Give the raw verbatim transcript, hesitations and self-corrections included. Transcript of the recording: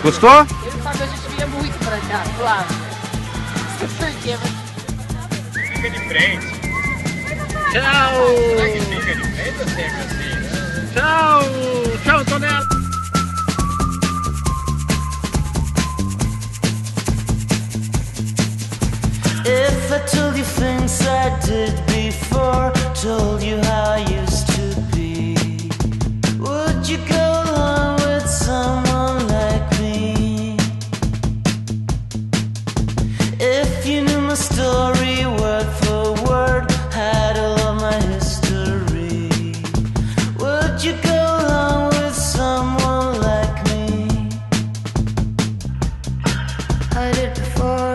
Gostou? Ele sabe, a gente vinha muito pra cá, claro. Fica de frente. Tchau! Será que fica de frente ou sempre assim? Tchau! Tchau, Antonella! If I told you things I did before, told you how I used to be, would you go along with someone like me? If you knew my story word for word, had all of my history, would you go along with someone like me? I did before.